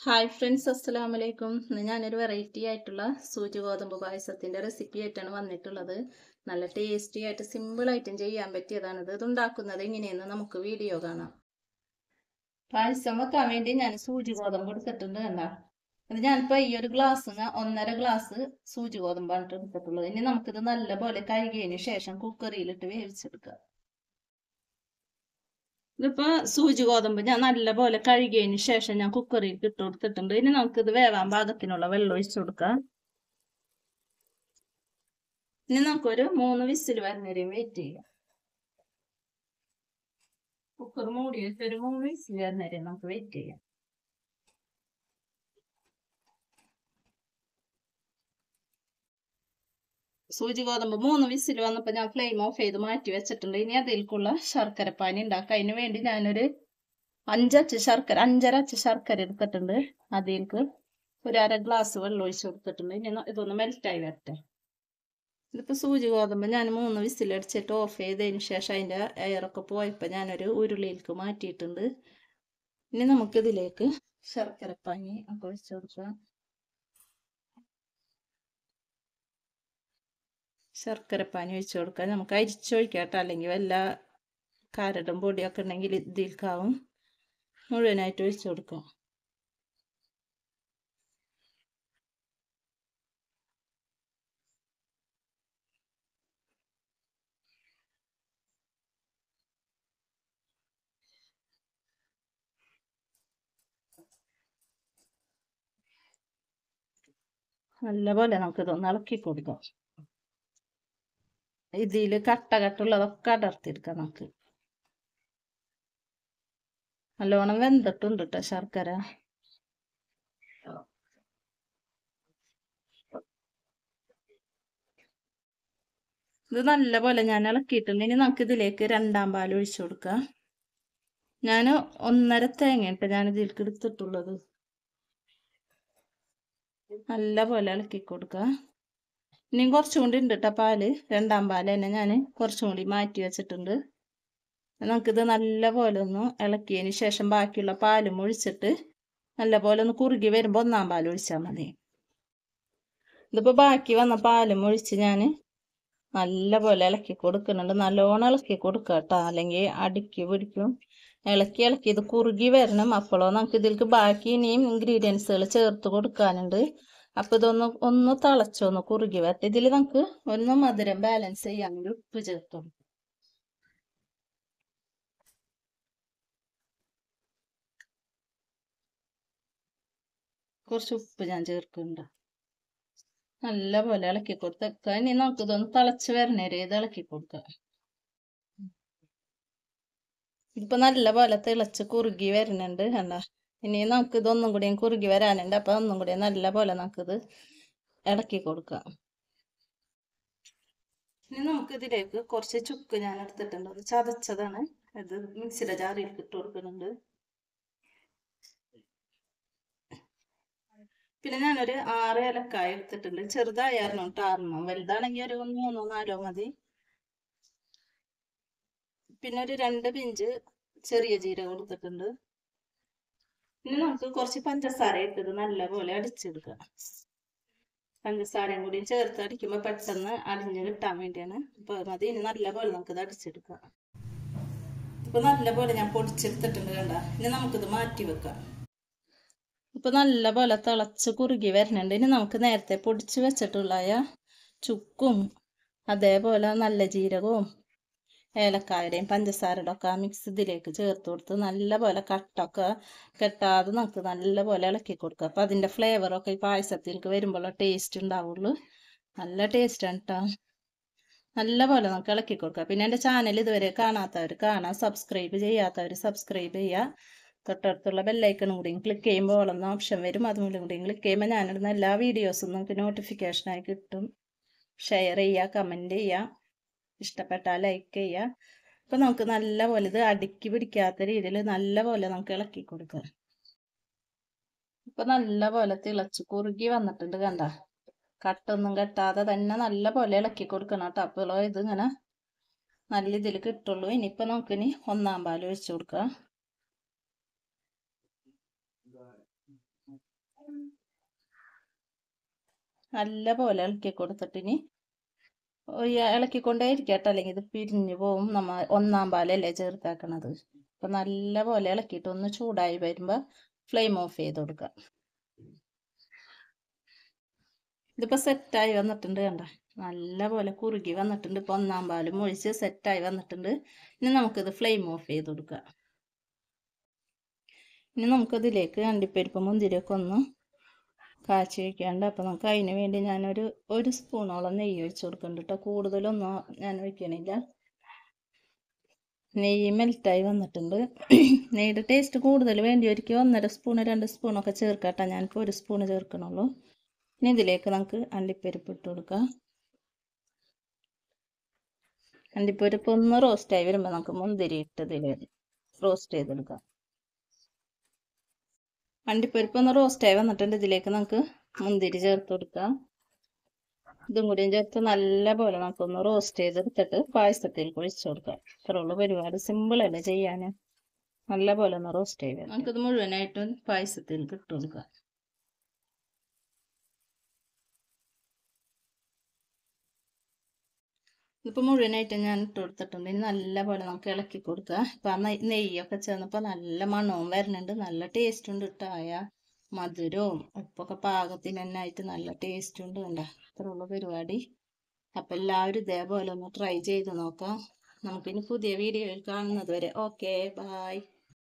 Hi friends, അസ്സലാമു അലൈക്കും. ഇന്ന് ഞാനൊരു വെറൈറ്റി ആയിട്ടുള്ള സൂചി ഗോതമ്പ് പായസത്തിൻ്റെ റെസിപ്പി ആയിട്ടാണ് വന്നിട്ടുള്ളത്. നല്ല ടേസ്റ്റി ആയിട്ട് സിമ്പിളായിട്ടും ചെയ്യാൻ പറ്റിയതാണിത്. ഇതുണ്ടാക്കുന്നത് എങ്ങനെയെന്ന് നമുക്ക് വീഡിയോ കാണാം. പായസം വെക്കാൻ വേണ്ടി ഞാൻ സൂചി ഗോതമ്പ് എടുത്തിട്ടുണ്ട്. കണ്ട ഇത് ഞാനിപ്പോൾ ഈ ഒരു ഗ്ലാസ്സിന് 1.5 ഗ്ലാസ് സൂചി ഗോതമ്പാണ് എടുത്തിട്ടുള്ളത്. ഇനി നമുക്കിത് നല്ലപോലെ കഴുകിയതിന് ശേഷം കുക്കറിയിലിട്ട് വേവിച്ചെടുക്കാം. ഇതിപ്പോ സൂചി ഗോതമ്പ് ഞാൻ നല്ലപോലെ കഴുകിയതിന് ശേഷം ഞാൻ കുക്കറിൽ ഇട്ട് കൊടുത്തിട്ടുണ്ട്. ഇനി നമുക്കിത് വേവാൻ പാകത്തിനുള്ള വെള്ളം ഒഴിച്ചു കൊടുക്കാം. ഇനി നമുക്കൊരു 3 വിസിൽ വരുന്നവരെയും വെയിറ്റ് ചെയ്യാം. കുക്കർ മൂടിയിട്ട് ഒരു 3 വിസിൽ വരുന്നവരെയും നമുക്ക് വെയിറ്റ് ചെയ്യാം. സൂചി ഗോതമ്പ് 3 വിസിൽ വന്നപ്പോൾ ഞാൻ ഫ്ലെയിം ഓഫ് ചെയ്ത് മാറ്റി വെച്ചിട്ടുണ്ട്. ഇനി അതിലേക്കുള്ള ശർക്കരപ്പാനി ഉണ്ടാക്കാം. അതിന് വേണ്ടി ഞാനൊരു 5 അച്ച് ശർക്കര എടുത്തിട്ടുണ്ട്. അതിലേക്ക് ഒരു 1/2 ഗ്ലാസ് വെള്ളം ഒഴിച്ച് കൊടുത്തിട്ടുണ്ട്. ഇനി ഇതൊന്ന് മെൽറ്റായി വരട്ടെ. ഇതിപ്പോൾ സൂചി ഗോതമ്പ് ഞാൻ 3 വിസിലടിച്ചിട്ട് ഓഫ് ചെയ്തതിന് ശേഷം അതിൻ്റെ എയറൊക്കെ പോയപ്പോൾ ഞാനൊരു ഉരുളിയിലേക്ക് മാറ്റിയിട്ടുണ്ട്. ഇനി നമുക്കിതിലേക്ക് ശർക്കരപ്പാനി ഒക്കെ ഒഴിച്ച് കൊടുക്കാം. ശർക്കരപ്പാനി ഒഴിച്ച് കൊടുക്കാം. നമുക്ക് അരിച്ചൊഴിക്കാം കേട്ടോ, അല്ലെങ്കിൽ വല്ല കാരടും പൊടിയൊക്കെ ഉണ്ടെങ്കിൽ ഇതിലേക്കാവും. മുഴുവനായിട്ട് ഒഴിച്ച് കൊടുക്കാം. നല്ലപോലെ നമുക്കിതൊന്ന് ഇളക്കി കൊടുക്കാം. ഇതിൽ കട്ടുള്ളതൊക്കെ അടർത്തിയെടുക്കാം. നമുക്ക് നല്ലോണം വെന്തിട്ടുണ്ട് കേട്ടോ ശർക്കര. ഇത് നല്ലപോലെ ഞാൻ ഇളക്കിയിട്ടുണ്ട്. ഇനി നമുക്ക് ഇതിലേക്ക് 2ാം പാൽ ഒഴിച്ചു കൊടുക്കാം. ഞാൻ 1.5 തേങ്ങ ഇട്ട് ഞാൻ ഇതിലേക്ക് എടുത്തിട്ടുള്ളത്. നല്ലപോലെ ഇളക്കി കൊടുക്കുക. ഇനിയും കുറച്ചും കൂടി ഉണ്ട് കേട്ടോ പാല്. 2ാം പാൽ തന്നെ ഞാൻ കുറച്ചും കൂടി മാറ്റി വെച്ചിട്ടുണ്ട്. നമുക്കിത് നല്ലപോലെ ഒന്ന് ഇളക്കിയതിന് ശേഷം ബാക്കിയുള്ള പാലും ഒഴിച്ചിട്ട് നല്ലപോലെ ഒന്ന് കുറുകി വരുമ്പോൾ 1ാം പാൽ ഒഴിച്ചാൽ മതി. ഇതിപ്പോൾ ബാക്കി വന്ന പാലും ഒഴിച്ച് ഞാൻ നല്ലപോലെ ഇളക്കി കൊടുക്കുന്നുണ്ട്. നല്ലോണം ഇളക്കി കൊടുക്കുക കേട്ടോ, അല്ലെങ്കിൽ അടുക്കി പിടിക്കും. ഇളക്കി ഇത് കുറുകി വരണം. അപ്പോഴോ നമുക്ക് ഇതിലേക്ക് ബാക്കി ഇനിയും ഇൻഗ്രീഡിയൻസുകൾ ചേർത്ത് കൊടുക്കാനുണ്ട്. അപ്പോൾ ഇതൊന്ന് തിളച്ചൊന്ന് കുറുകി വരട്ടെ. ഇതിൽ നമുക്ക് ഒന്ന് മധുരം ബാലൻസ് ചെയ്യാൻ വേണ്ടി ഉപ്പ് ചേർത്തു. കുറച്ച് ഉപ്പ് ഞാൻ ചേർക്കുന്നുണ്ട്. നല്ലപോലെ ഇളക്കി കൊടുത്തേക്കുക. ഇനി നമുക്കിതൊന്ന് തിളച്ച് വരണേരെ ഇത് ഇളക്കി കൊടുക്കുക. ഇപ്പൊ നല്ലപോലെ തിളച്ച് കുറുകി വരുന്നുണ്ട്. കണ്ട ഇനി നമുക്ക് ഇതൊന്നും കൂടി കുറുകി വരാനുണ്ട്. അപ്പൊ ഒന്നും കൂടി നല്ലപോലെ നമുക്കിത് ഇളക്കി കൊടുക്കാം. ഇനി നമുക്ക് ഇതിലേക്ക് കുറച്ച് ചുക്ക് ഞാൻ എടുത്തിട്ടുണ്ട്. അത് ചതച്ചതാണ്. ഇത് മിക്സിയുടെ ജാറിലേക്ക് ഇട്ട് കൊടുക്കുന്നുണ്ട്. പിന്നെ ഞാനൊരു 6 ഏലക്കായ എടുത്തിട്ടുണ്ട്. ചെറുതായിരുന്നു കേട്ടോ 6 വലുതാണെങ്കിൽ ഒരു 3 4 മതി. പിന്നെ ഒരു 2 പിഞ്ച് ചെറിയ ജീരകം എടുത്തിട്ടുണ്ട്. ഇനി നമുക്ക് കുറച്ച് പഞ്ചസാര ഇട്ടത് നല്ലപോലെ അടിച്ചെടുക്കുക. പഞ്ചസാരയും കൂടി ചേർത്ത് അടിക്കുമ്പോൾ പെട്ടെന്ന് അടിഞ്ഞ് കിട്ടാൻ വേണ്ടിയാണ്. അപ്പോൾ മതി. ഇനി നല്ലപോലെ നമുക്കിത് അടിച്ചെടുക്കാം. ഇപ്പൊ നല്ലപോലെ ഞാൻ പൊടിച്ചെടുത്തിട്ടുണ്ട്. കണ്ട ഇനി നമുക്കിത് മാറ്റി വെക്കാം. ഇപ്പൊ നല്ലപോലെ തിളച്ച് കുറുകി വരുന്നുണ്ട്. ഇനി നമുക്ക് നേരത്തെ പൊടിച്ച് വെച്ചിട്ടുള്ള ചുക്കും അതേപോലെ നല്ല ജീരകവും ഏലക്കായുടെയും പഞ്ചസാരയുടെ ഒക്കെ മിക്സ് ഇതിലേക്ക് ചേർത്ത് കൊടുത്ത് നല്ലപോലെ കട്ടൊക്കെ കെട്ടാതെ നമുക്ക് നല്ലപോലെ ഇളക്കി കൊടുക്കുക. അപ്പം അതിൻ്റെ ഫ്ലേവറൊക്കെ ഈ പായസത്തിലേക്ക് വരുമ്പോൾ ടേസ്റ്റ് ഉണ്ടാവുള്ളൂ. നല്ല ടേസ്റ്റാണ് കേട്ടോ. നല്ലപോലെ നമുക്ക് ഇളക്കി കൊടുക്കുക. പിന്നെ എൻ്റെ ചാനൽ ഇതുവരെ കാണാത്തവർ കാണാം, സബ്സ്ക്രൈബ് ചെയ്യാത്തവർ സബ്സ്ക്രൈബ് ചെയ്യുക. തൊട്ടടുത്തുള്ള ബെല്ലൈക്കണും കൂടിയും ക്ലിക്ക് ചെയ്യുമ്പോൾ ഓളെന്ന ഓപ്ഷൻ വരും. അതും കൂടിയും ക്ലിക്ക് ചെയ്യുമ്പോൾ ഞാനിടുന്ന എല്ലാ വീഡിയോസും നമുക്ക് നോട്ടിഫിക്കേഷനായി കിട്ടും. ഷെയർ ചെയ്യുക, കമൻറ്റ് ചെയ്യുക, ഇഷ്ടപ്പെട്ടാൽ ലൈക്ക് ചെയ്യുക. അപ്പം നമുക്ക് നല്ലപോലെ ഇത് അടുക്കി പിടിക്കാത്ത രീതിയിൽ നല്ലപോലെ നമുക്ക് ഇളക്കി കൊടുക്കുക. ഇപ്പം നല്ലപോലെ തിളച്ച് കുറുകി വന്നിട്ടുണ്ട്. കണ്ട കട്ടൊന്നും കെട്ടാതെ തന്നെ നല്ലപോലെ ഇളക്കി കൊടുക്കണം കേട്ടോ. അപ്പോൾ ഇതിങ്ങനെ നല്ല ഇതിൽ കിട്ടുള്ളൂ. ഇനിയിപ്പോൾ നമുക്കിനി 1ാം പാൽ ഒഴിച്ചു കൊടുക്കുക. നല്ല പോലെ ഇളക്കി കൊടുത്തിട്ടിനി ഇളക്കിക്കൊണ്ടേ ഇരിക്കട്ടെ, അല്ലെങ്കിൽ ഇത് പിരിഞ്ഞു പോവും. നമ്മ ഒന്നാം പാലല്ലേ ചേർത്താക്കണത്. അപ്പൊ നല്ല പോലെ ഇളക്കിയിട്ട് ഒന്ന് ചൂടായി വരുമ്പോ ഫ്ലെയിം ഓഫ് ചെയ്ത് കൊടുക്കുക. ഇതിപ്പോ സെറ്റായി വന്നിട്ടുണ്ട്, കണ്ട നല്ല പോലെ കുറുകി വന്നിട്ടുണ്ട്. ഇപ്പൊ ഒന്നാം പാലും ഒഴിച്ച് സെറ്റായി വന്നിട്ടുണ്ട്. ഇനി നമുക്കിത് ഫ്ലെയിം ഓഫ് ചെയ്ത് കൊടുക്കുക. ഇനി നമുക്കതിലേക്ക് അണ്ടിപ്പരിപ്പ് മുന്തിരിയൊക്കെ ഒന്ന് കാച്ചി വയ്ക്കാണ്ട്. അപ്പം നമുക്ക് അതിന് വേണ്ടി ഒരു സ്പൂണോളം നെയ്യ് ഒഴിച്ച് കൊടുക്കുന്നുണ്ട് കേട്ടോ. കൂടുതലൊന്നും ഞാൻ ഒഴിക്കണില്ല. നെയ്യ് മെൽറ്റായി വന്നിട്ടുണ്ട്. നെയ്യുടെ ടേസ്റ്റ് കൂടുതൽ വേണ്ടിയവർക്ക് 1.5 സ്പൂണ് 2 സ്പൂണൊക്കെ ചേർക്കട്ടെ. ഞാനിപ്പോൾ 1 സ്പൂണ് ചേർക്കണുള്ളൂ. ഇനി ഇതിലേക്ക് നമുക്ക് അണ്ടിപ്പരിപ്പ് ഇട്ട് കൊടുക്കാം. അണ്ടിപ്പരിപ്പ് ഒന്ന് റോസ്റ്റായി വരുമ്പോൾ നമുക്ക് മുന്തിരി ഇട്ടതിൽ റോസ്റ്റ് ചെയ്തെടുക്കാം. അണ്ടിപ്പരിപ്പ് ഒന്ന് റോസ്റ്റായി വന്നിട്ടുണ്ട്. ഇതിലേക്ക് നമുക്ക് മുന്തിരി ചേർത്ത് കൊടുക്കാം. ഇതും കൂടിയും ചേർത്ത് നല്ല പോലെ നമുക്കൊന്ന് റോസ്റ്റ് ചെയ്തെടുത്തിട്ട് പായസത്തിൽ ഒഴിച്ചു കൊടുക്കാം. ഇത്രയുള്ള പരിപാടി, സിമ്പിളല്ലേ ചെയ്യാൻ. നല്ല പോലെ ഒന്ന് റോസ്റ്റ് ചെയ്ത് നമുക്കിത് മുഴുവനായിട്ടും പായസത്തിൽ ഇട്ട് കൊടുക്കാം. ഇതിപ്പോൾ മുഴുവനായിട്ട് ഞാൻ ഇട്ട് കൊടുത്തിട്ടുണ്ട്. ഇനി നല്ല പോലെ നമുക്ക് ഇളക്കി കൊടുക്കുക. ഇപ്പം നെയ്യൊക്കെ ചേർന്നപ്പോൾ നല്ല മണവും വരുന്നുണ്ട്, നല്ല ടേസ്റ്റ് ഉണ്ട്. ഇട്ടായ മധുരവും ഉപ്പൊക്കെ പാകത്തിന് തന്നെ ആയിട്ട് നല്ല ടേസ്റ്റ് ഉണ്ട്. കണ്ട ഇത്രയുള്ള പരിപാടി. അപ്പം എല്ലാവരും ഇതേപോലെ ഒന്ന് ട്രൈ ചെയ്ത് നോക്കാം. നമുക്കിനി പുതിയ വീഡിയോയിൽ കാണുന്നത് വരെ ഓക്കെ, ബൈ.